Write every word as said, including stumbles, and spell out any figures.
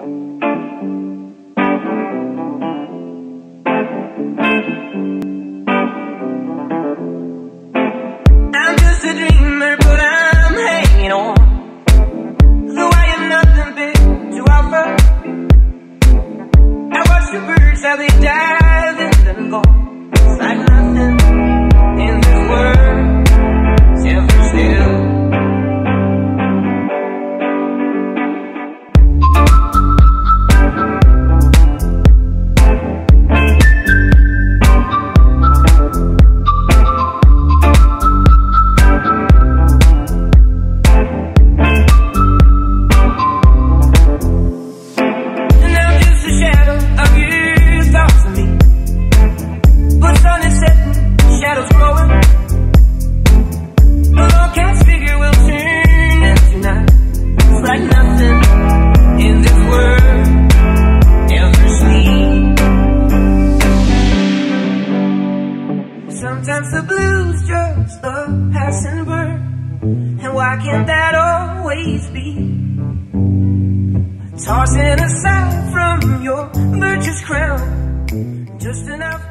I'm just a dreamer, but I'm hanging on. Though I have nothing big to offer, I watch the birds how they dive and then go. It's like nothing in this world ever still. Sometimes the blues just a passing bird, and why can't that always be? Tossing aside from your birch's crown, just enough